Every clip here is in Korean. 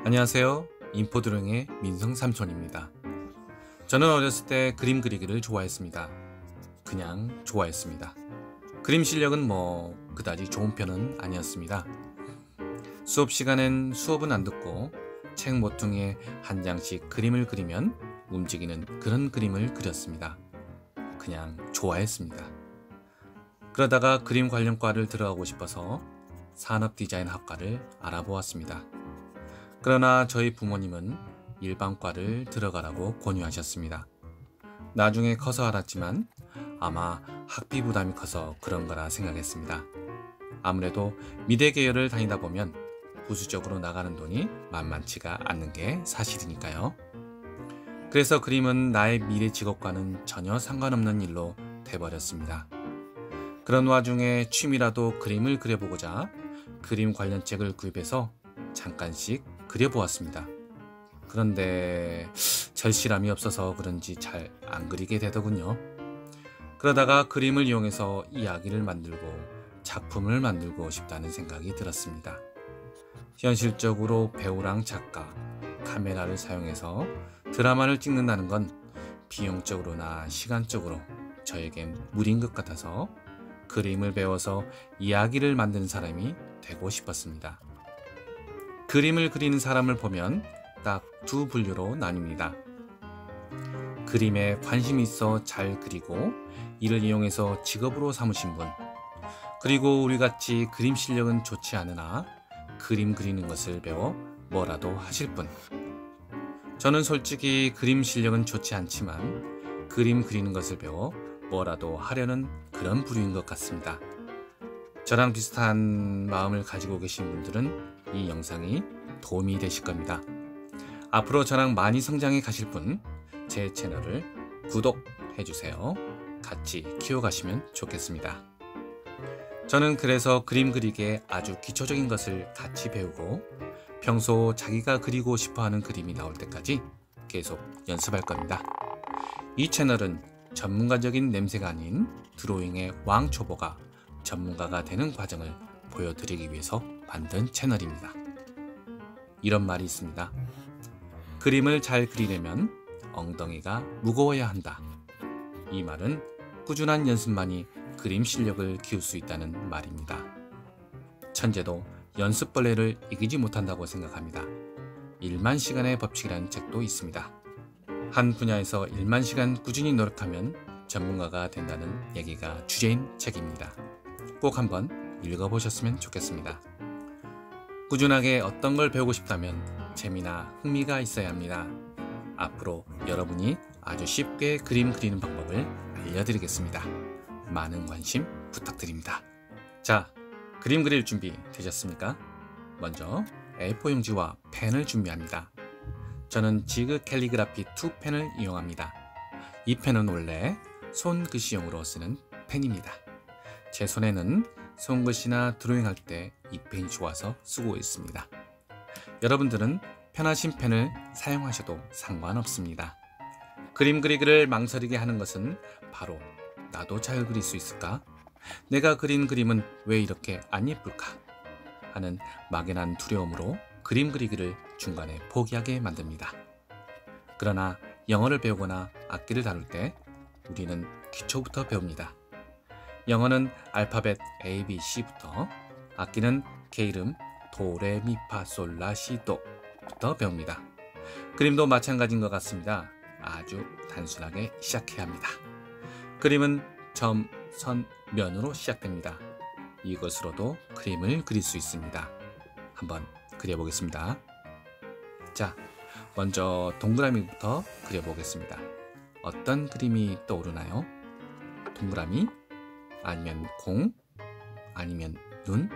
안녕하세요. 인포드롱의 민성삼촌입니다. 저는 어렸을 때 그림 그리기를 좋아했습니다. 그냥 좋아했습니다. 그림 실력은 그다지 좋은 편은 아니었습니다. 수업 시간엔 수업은 안 듣고 책 모퉁이에 한 장씩 그림을 그리면 움직이는 그런 그림을 그렸습니다. 그냥 좋아했습니다. 그러다가 그림 관련 과를 들어가고 싶어서 산업디자인학과를 알아보았습니다. 그러나 저희 부모님은 일반과를 들어가라고 권유하셨습니다. 나중에 커서 알았지만 아마 학비 부담이 커서 그런 거라 생각했습니다. 아무래도 미대 계열을 다니다 보면 부수적으로 나가는 돈이 만만치가 않는 게 사실이니까요. 그래서 그림은 나의 미래 직업과는 전혀 상관없는 일로 돼버렸습니다. 그런 와중에 취미라도 그림을 그려보고자 그림 관련 책을 구입해서 잠깐씩 그려보았습니다. 그런데 절실함이 없어서 그런지 잘 안 그리게 되더군요. 그러다가 그림을 이용해서 이야기를 만들고 작품을 만들고 싶다는 생각이 들었습니다. 현실적으로 배우랑 작가, 카메라를 사용해서 드라마를 찍는다는 건 비용적으로나 시간적으로 저에겐 무리인 것 같아서 그림을 배워서 이야기를 만드는 사람이 되고 싶었습니다. 그림을 그리는 사람을 보면 딱 두 분류로 나뉩니다. 그림에 관심이 있어 잘 그리고 이를 이용해서 직업으로 삼으신 분, 그리고 우리같이 그림 실력은 좋지 않으나 그림 그리는 것을 배워 뭐라도 하실 분. 저는 솔직히 그림 실력은 좋지 않지만 그림 그리는 것을 배워 뭐라도 하려는 그런 부류인 것 같습니다. 저랑 비슷한 마음을 가지고 계신 분들은 이 영상이 도움이 되실 겁니다. 앞으로 저랑 많이 성장해 가실 분, 제 채널을 구독해주세요. 같이 키워가시면 좋겠습니다. 저는 그래서 그림 그리기에 아주 기초적인 것을 같이 배우고 평소 자기가 그리고 싶어하는 그림이 나올 때까지 계속 연습할 겁니다. 이 채널은 전문가적인 냄새가 아닌 드로잉의 왕초보가 전문가가 되는 과정을 보여드리기 위해서 만든 채널입니다. 이런 말이 있습니다. 그림을 잘 그리려면 엉덩이가 무거워야 한다. 이 말은 꾸준한 연습만이 그림 실력을 키울 수 있다는 말입니다. 천재도 연습벌레를 이기지 못한다고 생각합니다. 1만 시간의 법칙이라는 책도 있습니다. 한 분야에서 1만 시간 꾸준히 노력하면 전문가가 된다는 얘기가 주제인 책입니다. 꼭 한번 읽어보셨으면 좋겠습니다. 꾸준하게 어떤 걸 배우고 싶다면 재미나 흥미가 있어야 합니다. 앞으로 여러분이 아주 쉽게 그림 그리는 방법을 알려드리겠습니다. 많은 관심 부탁드립니다. 자, 그림 그릴 준비 되셨습니까? 먼저 A4 용지와 펜을 준비합니다. 저는 지그 캘리그라피 2 펜을 이용합니다. 이 펜은 원래 손글씨용으로 쓰는 펜입니다. 제 손에는 손글씨나 드로잉할 때 이 펜이 좋아서 쓰고 있습니다. 여러분들은 편하신 펜을 사용하셔도 상관없습니다. 그림 그리기를 망설이게 하는 것은 바로 나도 잘 그릴 수 있을까? 내가 그린 그림은 왜 이렇게 안 예쁠까? 하는 막연한 두려움으로 그림 그리기를 중간에 포기하게 만듭니다. 그러나 영어를 배우거나 악기를 다룰 때 우리는 기초부터 배웁니다. 영어는 알파벳 A, B, C부터, 악기는 개 이름 도, 레, 미, 파, 솔, 라, 시, 도부터 배웁니다. 그림도 마찬가지인 것 같습니다. 아주 단순하게 시작해야 합니다. 그림은 점, 선, 면으로 시작됩니다. 이것으로도 그림을 그릴 수 있습니다. 한번 그려보겠습니다. 자, 먼저 동그라미부터 그려보겠습니다. 어떤 그림이 떠오르나요? 동그라미? 아니면 공? 아니면 눈?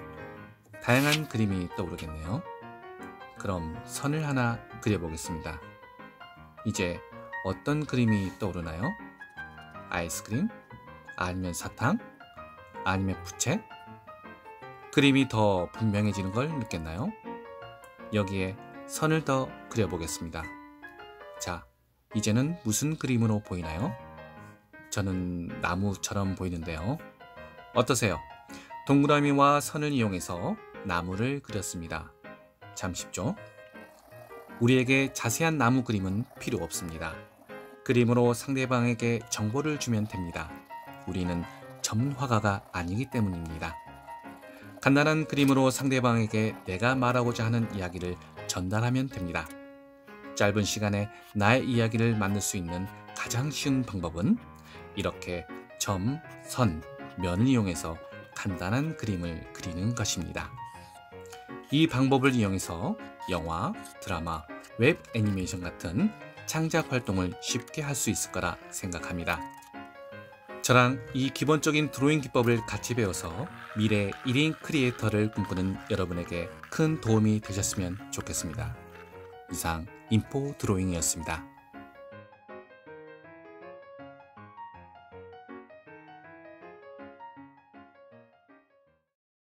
다양한 그림이 떠오르겠네요. 그럼 선을 하나 그려보겠습니다. 이제 어떤 그림이 떠오르나요? 아이스크림? 아니면 사탕? 아니면 부채? 그림이 더 분명해지는 걸 느꼈나요? 여기에 선을 더 그려보겠습니다. 자, 이제는 무슨 그림으로 보이나요? 저는 나무처럼 보이는데요. 어떠세요? 동그라미와 선을 이용해서 나무를 그렸습니다. 참 쉽죠? 우리에게 자세한 나무 그림은 필요 없습니다. 그림으로 상대방에게 정보를 주면 됩니다. 우리는 전문화가가 아니기 때문입니다. 간단한 그림으로 상대방에게 내가 말하고자 하는 이야기를 전달하면 됩니다. 짧은 시간에 나의 이야기를 만들 수 있는 가장 쉬운 방법은 이렇게 점, 선, 면을 이용해서 간단한 그림을 그리는 것입니다. 이 방법을 이용해서 영화, 드라마, 웹 애니메이션 같은 창작 활동을 쉽게 할 수 있을 거라 생각합니다. 저랑 이 기본적인 드로잉 기법을 같이 배워서 미래 1인 크리에이터를 꿈꾸는 여러분에게 큰 도움이 되셨으면 좋겠습니다. 이상 인포 드로잉이었습니다.